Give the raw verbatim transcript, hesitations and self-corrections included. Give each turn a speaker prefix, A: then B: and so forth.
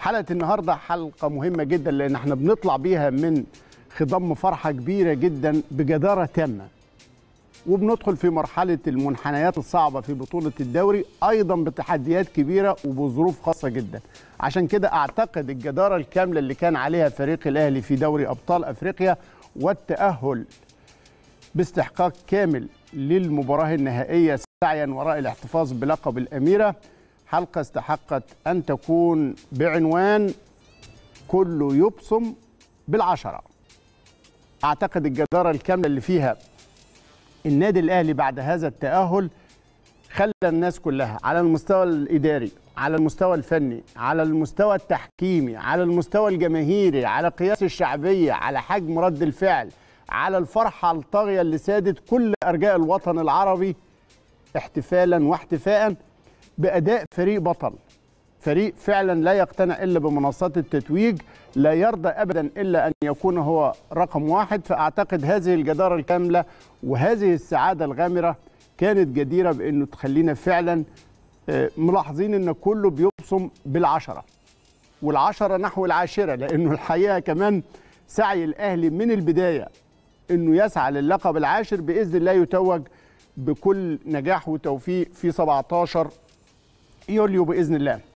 A: حلقة النهاردة حلقة مهمة جدا لأن احنا بنطلع بيها من خضم فرحة كبيرة جدا بجدارة تامة، وبندخل في مرحلة المنحنيات الصعبة في بطولة الدوري أيضا بتحديات كبيرة وبظروف خاصة جدا. عشان كده أعتقد الجدارة الكاملة اللي كان عليها فريق الأهلي في دوري أبطال أفريقيا والتأهل باستحقاق كامل للمباراة النهائية سعيا وراء الاحتفاظ بلقب الأميرة، حلقة استحقت أن تكون بعنوان كله يبصم بالعشرة. أعتقد الجدارة الكاملة اللي فيها النادي الأهلي بعد هذا التأهل خلى الناس كلها على المستوى الإداري، على المستوى الفني، على المستوى التحكيمي، على المستوى الجماهيري، على قياس الشعبية، على حجم رد الفعل، على الفرحة الطاغية اللي سادت كل أرجاء الوطن العربي احتفالا واحتفاء بأداء فريق بطل، فريق فعلا لا يقتنع إلا بمنصات التتويج، لا يرضى أبدا إلا أن يكون هو رقم واحد. فأعتقد هذه الجدارة الكاملة وهذه السعادة الغامرة كانت جديرة بأنه تخلينا فعلا ملاحظين أن كله بيبصم بالعشرة، والعشرة نحو العاشرة، لأنه الحقيقة كمان سعي الأهلي من البداية أنه يسعى للقب العاشر بإذن الله يتوج بكل نجاح وتوفيق في سبعتاشر يوليو بإذن الله.